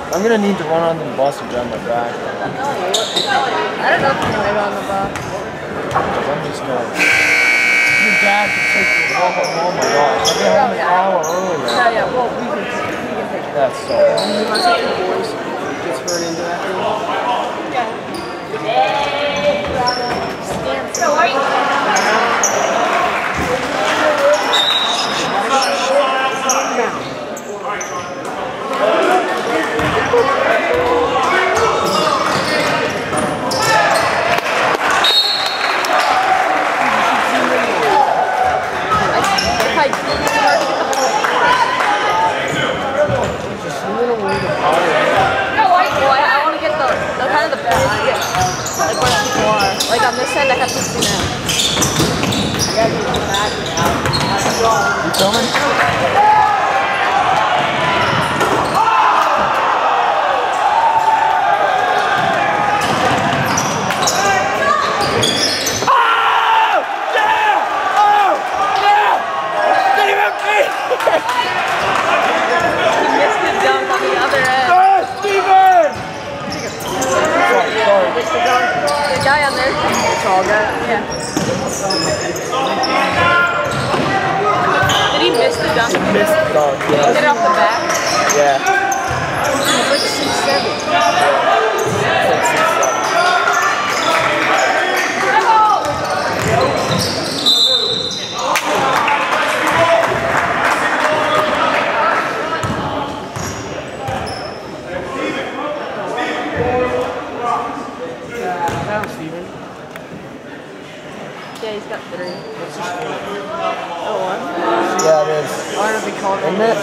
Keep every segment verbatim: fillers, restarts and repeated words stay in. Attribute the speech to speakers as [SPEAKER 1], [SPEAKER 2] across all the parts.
[SPEAKER 1] I'm gonna need to run onto the bus and drive my back.
[SPEAKER 2] I don't know if I'm gonna go on the bus.
[SPEAKER 1] I'm just going. Your dad can take you walk home. Oh my gosh. I get home an hour earlier.
[SPEAKER 2] Yeah, yeah, well, we can, we can take it.
[SPEAKER 1] That's so awesome.
[SPEAKER 3] You must have two boys. Gets hurt into that thing.
[SPEAKER 2] So are you? Like on this end, I have sixty now.
[SPEAKER 1] You filming? Oh! Yeah! Oh! Yeah! Steven Keith!
[SPEAKER 2] He missed the dunk on the other end.
[SPEAKER 1] Oh, Steven! Sorry, sorry.
[SPEAKER 2] Missed the dunk. The guy on there. It's all good. Yeah. Did he miss the dunk?
[SPEAKER 1] He missed the dunk, yeah.
[SPEAKER 2] Did it off the back?
[SPEAKER 1] Yeah.
[SPEAKER 2] He's like six seven.
[SPEAKER 1] Like six seven.
[SPEAKER 3] Steven.
[SPEAKER 2] Yeah, he's got three.
[SPEAKER 3] What's your score?
[SPEAKER 2] Oh, one.
[SPEAKER 1] Yeah, it is.
[SPEAKER 3] I don't know if he called it.
[SPEAKER 1] Isn't it?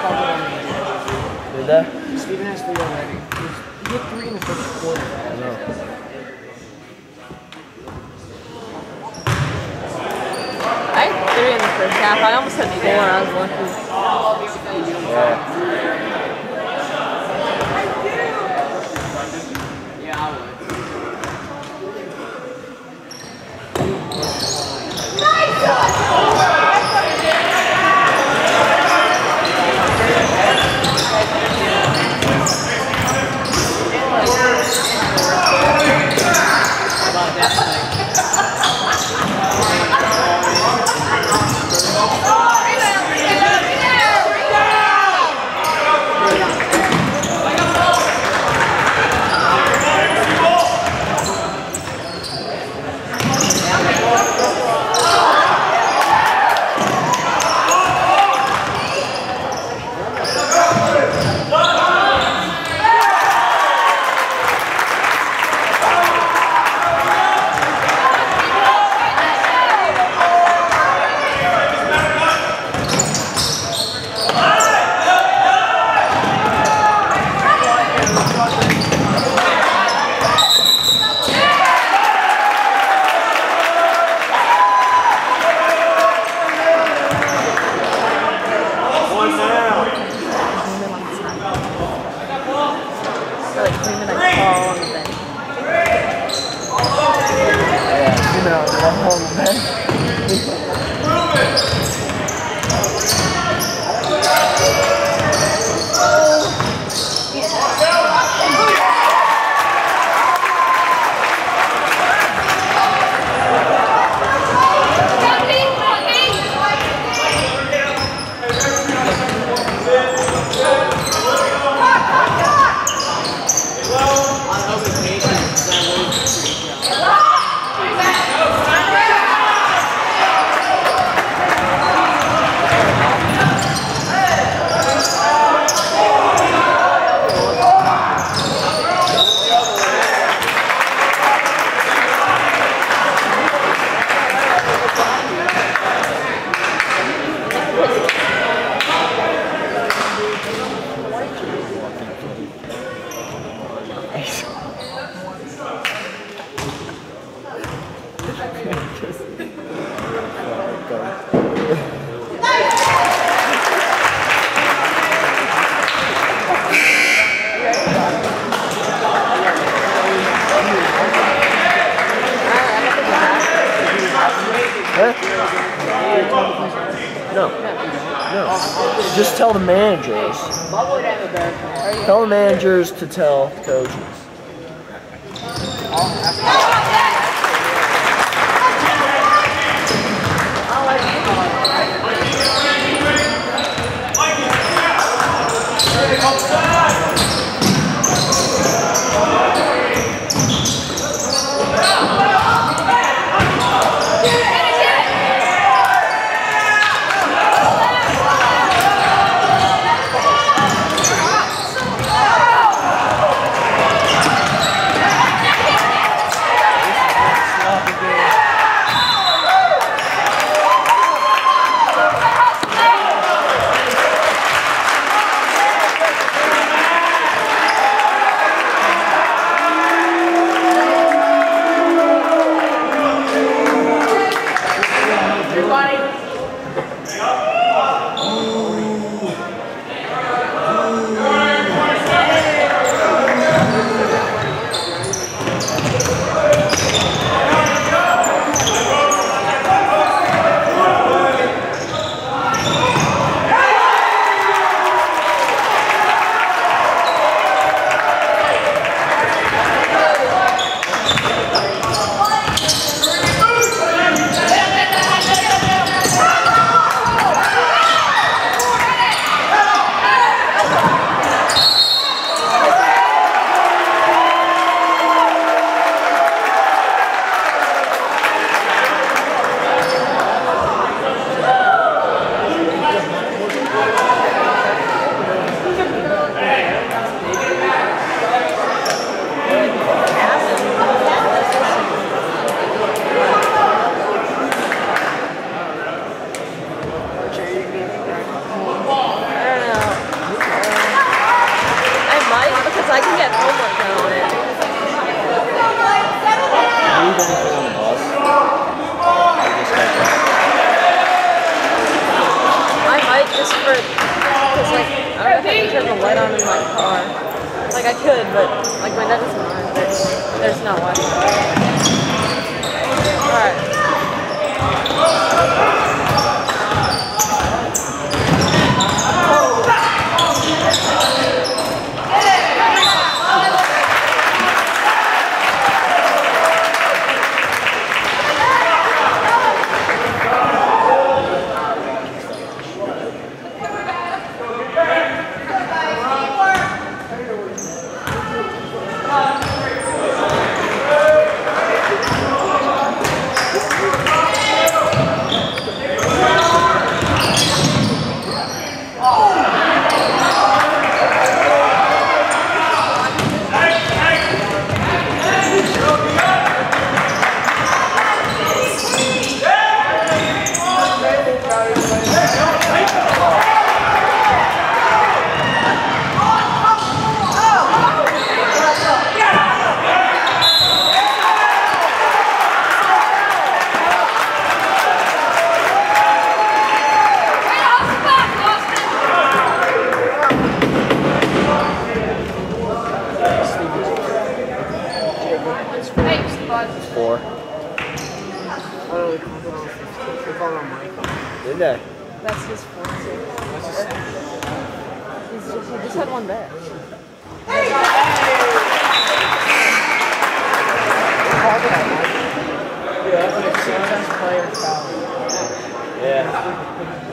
[SPEAKER 1] Did that?
[SPEAKER 3] Steven has three already. He hit three in the first quarter.
[SPEAKER 1] I know.
[SPEAKER 2] I had three in the first half. I almost had four. I was lucky.
[SPEAKER 1] Yeah.
[SPEAKER 3] Yeah, I would.
[SPEAKER 1] No. No. Just tell the managers. Tell the managers to tell the coaches.
[SPEAKER 2] Like I could, but like my dad doesn't mind. There's, there's no Wi-Fi. Alright.
[SPEAKER 1] Four. Did they?
[SPEAKER 2] That's his four, too. He's just, he just had one there.
[SPEAKER 1] Yeah.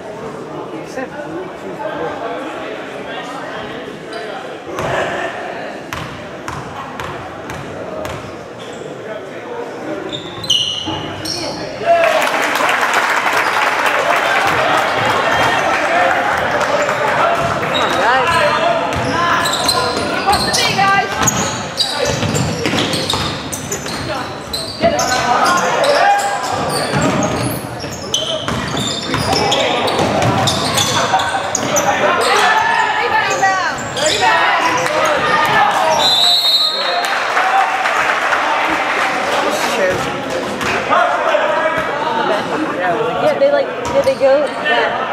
[SPEAKER 1] Yeah, they like, did they go back?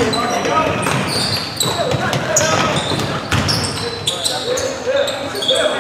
[SPEAKER 1] Huh?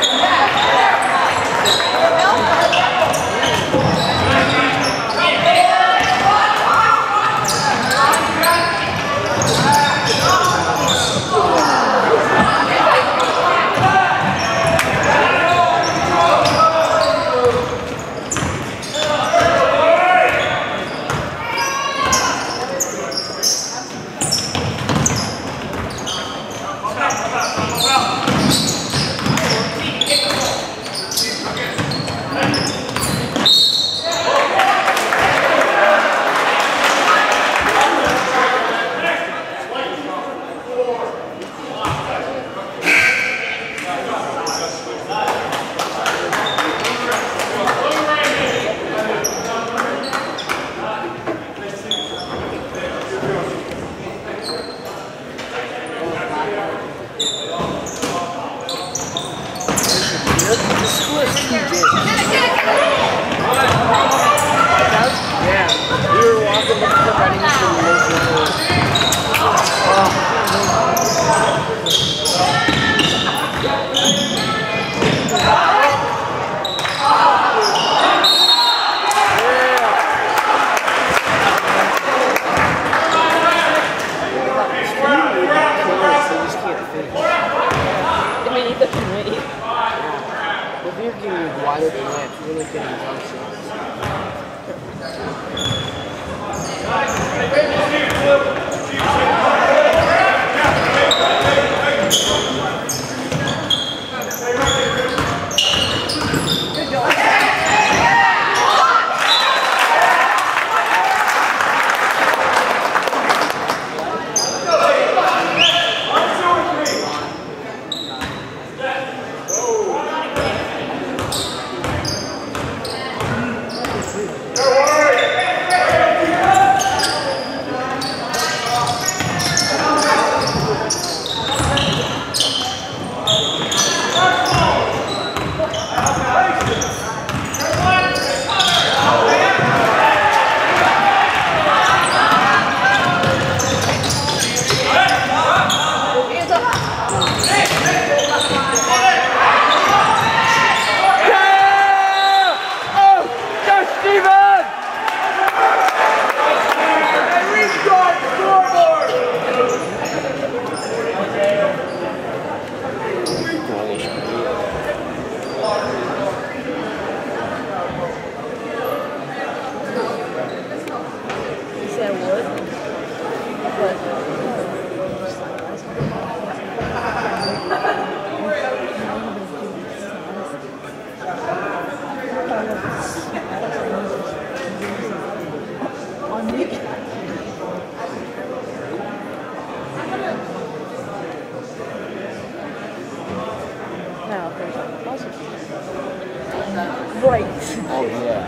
[SPEAKER 2] Right.
[SPEAKER 1] Oh yeah.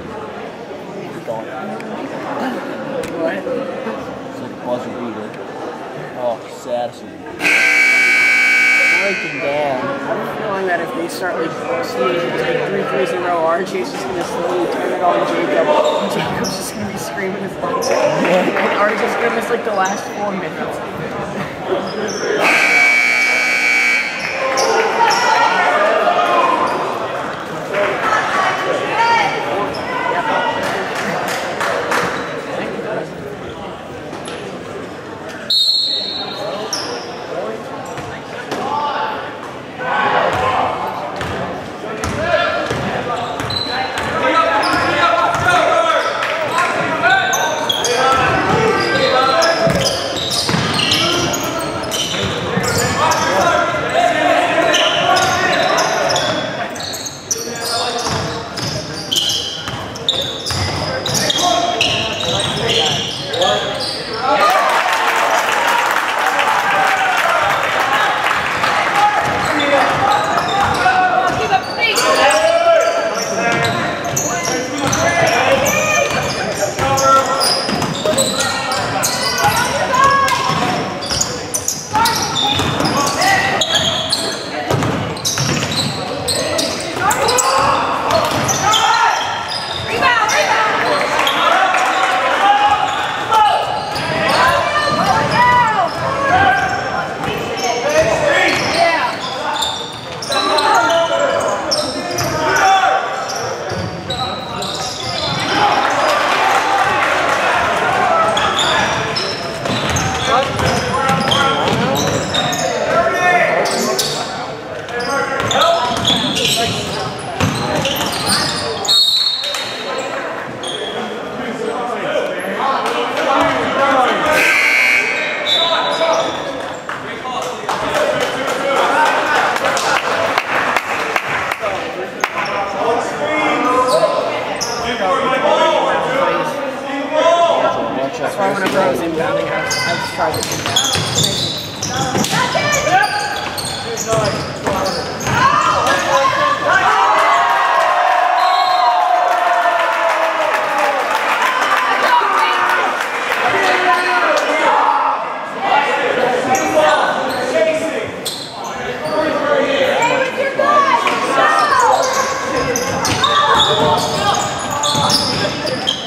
[SPEAKER 1] It's gone.
[SPEAKER 3] What?
[SPEAKER 1] It's like a buzzer beater. Oh, Sadison. Breaking down.
[SPEAKER 3] I have a feeling that if they start like seeing like three threes in a row, R J's just gonna slowly turn it on Jacob. And Jacob's just gonna be screaming his lungs out. And R J's gonna miss like the last four minutes. That's why whenever I was inbounding, I was, I was trying to do that.